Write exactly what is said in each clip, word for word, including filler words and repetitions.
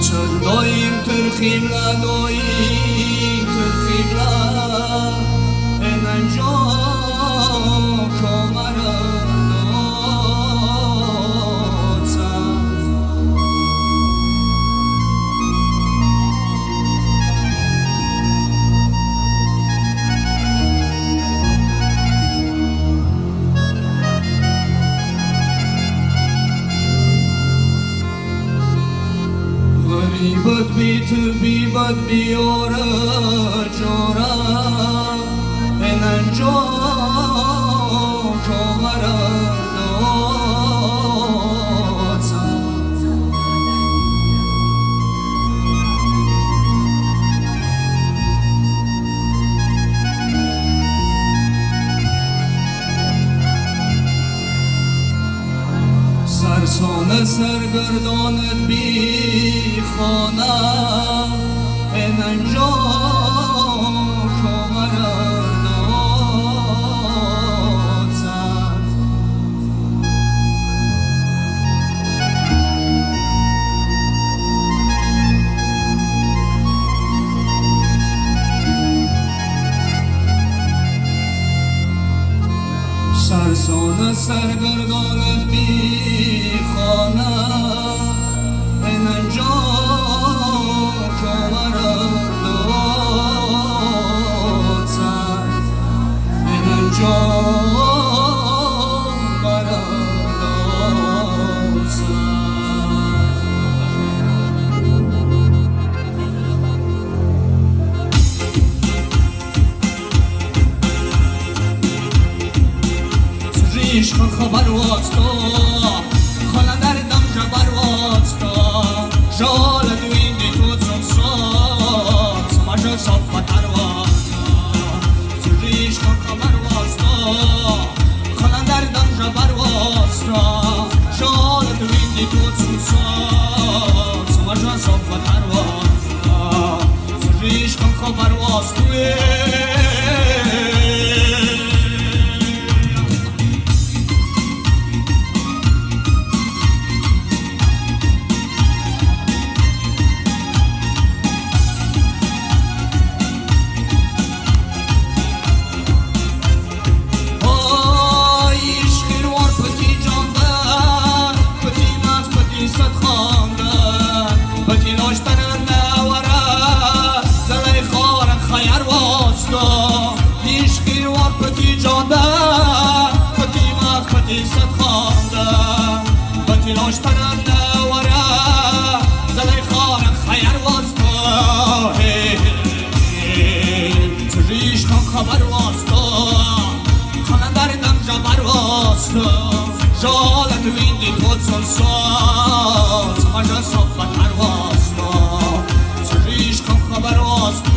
داییم ترخیم نداییم ترخیم لا انجا کامرم غریبت بی تو بی بد بیاره جاره انجا کامرم سرسانه سرگردانت بی خانه انجا کامرم داد زد سرسانه سرگردانت بی خانه انجا کامرم داد زد انجا مرم داد زد عشق خبر واستا خاله دردم جبر واستا جال دویندی تو زمسات سمجا صفتر واستا عشق خبر واستا خاله دردم جبر واستا جال دویندی تو زمسات سمجا صفتر واستا عشق خبر واستا لاشتنم نوره زلی خارم خیر واستا تریش کن خبر واستا خانه دردم جبر واستا جال دویندی تو سلسات مجا صفتر واستا تریش کن خبر واستا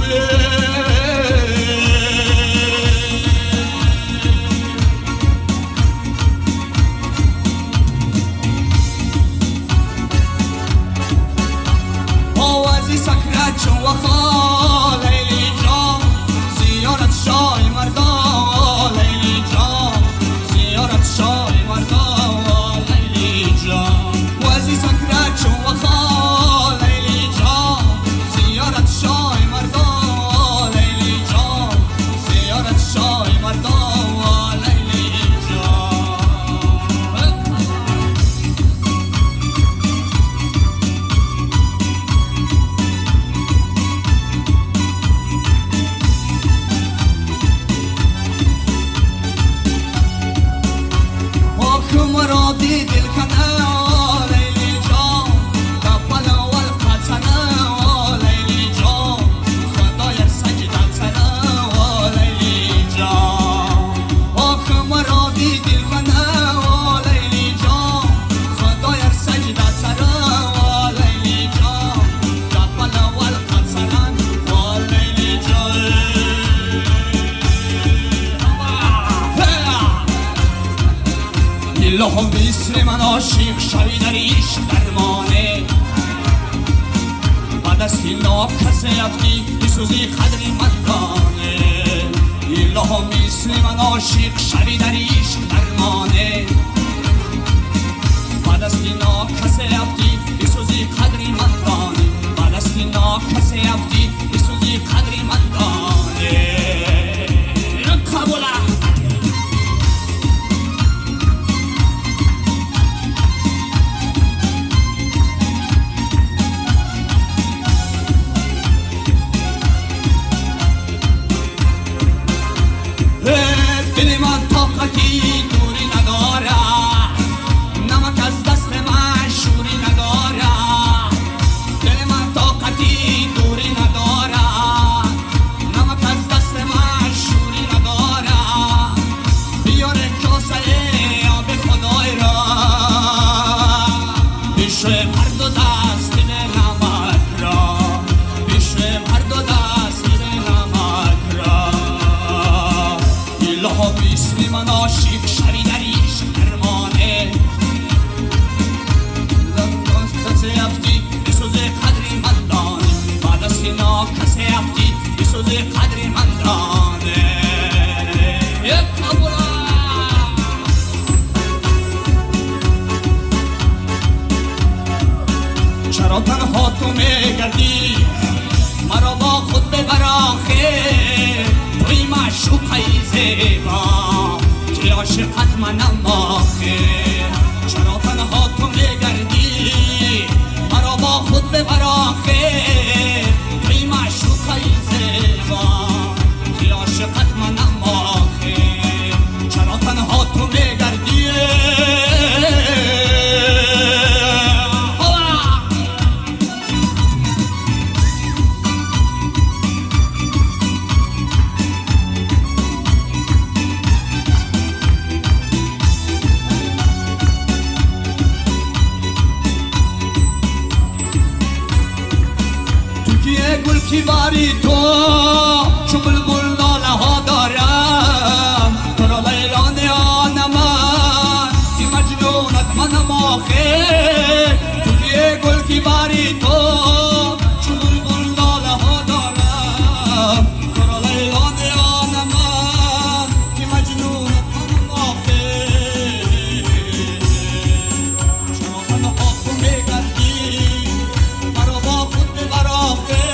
چون وفا لیلی جان زیارت شای مردا لیلی جان زیارت شای مردا لیلی جان و عزیز اکرد چون وفا لیلی جان زیارت شای مردا لیلی جان زیارت شای مردا لیلی مرا دی دل کنه لیلی جان قبل اول قطنه لیلی جان خدای سجدت سنه لیلی جان آخ مرا دی دل کنه لیلی جان خدای سجدت سنه لیلی جان قبل اول قطنه لیلی جان اللهم بسم من عاشق شوی در عشق درمانه بعد از این ناب کسی افتی بسوزی قدری مردانه اللهم بسم من عاشق شوی در عشق درمانه بعد از این ناب کسی افتی بسوزی قدری مردانه دست دل نمک را بشویم هر دو دست دل نمک را ایلا بیسلی من عاشق شوی در عشق درمانه کسی افتی بسوزه قدری من دانه بعد از سینا کسی افتی بسوزه قدری من دانه یک قبولا چرا تنها تو میگردی مرا با خود ببر آخر توی معشوقه زیبا که عاشقت منم آخر چرا تنها تو میگردی مرا با خود ببر آخر توی معشوقه زیبا که عاشقت منم آخر چرا تنها تو میگردی گل کی باری تو چون بلبل لاله ها دارم تو را لیلان آن من که مجنونت منم آخر تو یه گل کی باری تو چون بلبل لاله ها دارم تو را لیلان آن من که مجنونت منم آخر چرا تنها تو میگردی مرا با خود ببر آخر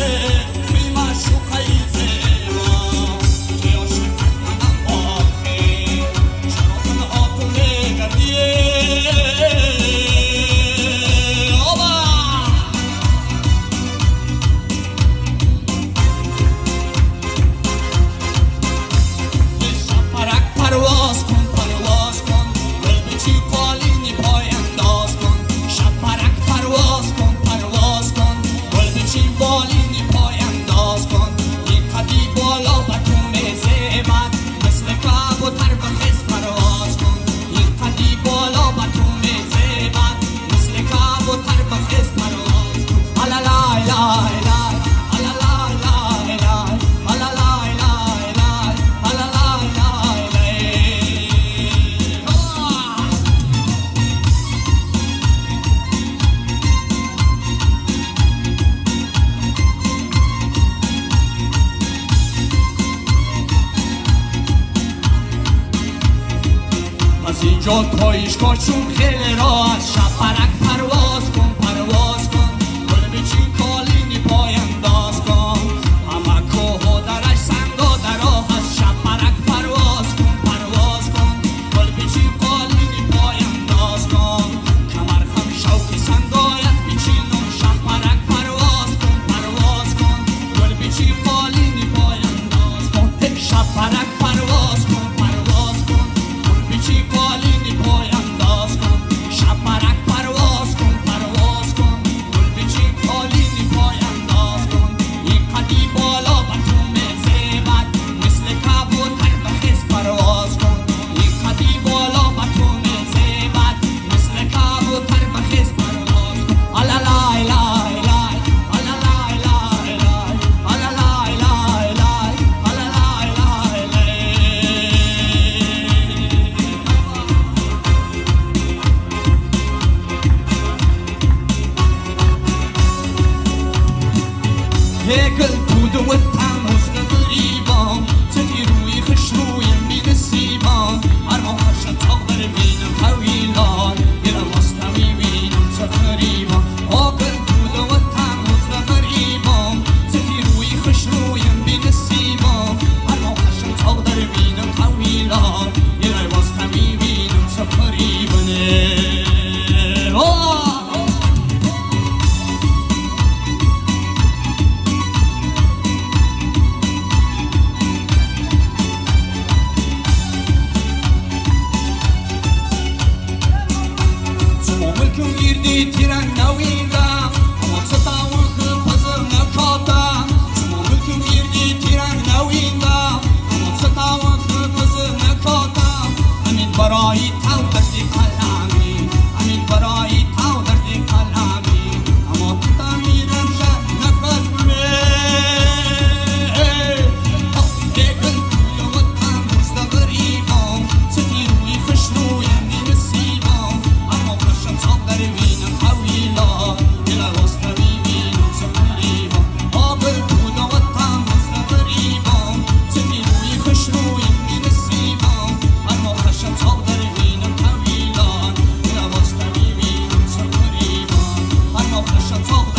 از اینجا تا ایشگاهشون خیلی راحت شب پرک پرواز کن پرواز کن گل بچین کالینی پای انداز کن همه کوه و درش سنگا در راه هست شب پرک پرواز کن پرواز کن گل بچین کالینی پای انداز کن کمر خم شوقی سنگایت بچین شب پرک پرواز کن پرواز کن گل بچین کالینی پای انداز کن شب پرک پرواز کن پرواز کن گل بچین کالینی پای انداز کن شب پرک پرواز کن پرواز کن گل بچین کالینی پای انداز کن این قدی بالا و تو میزیبد مثل کبوتر به خیز پرواز کن این قدی بالا و تو میزیبد مثل کبوتر به خیز پرواز کن الا لای لای لای الا لای لای لای الا لای لای لای الا لای لای لای هیکل تو و تموز نگریبان ستی روی خش روی بین سیبان ارماش تاغر بینم طویلان گرم استوی بینم تقریبان هیکل تو و تموز نگریبان ستی روی خش روی بین سیبان ارماش تاغر بینم طویلان گرم استوی بینم تقریبان شتاب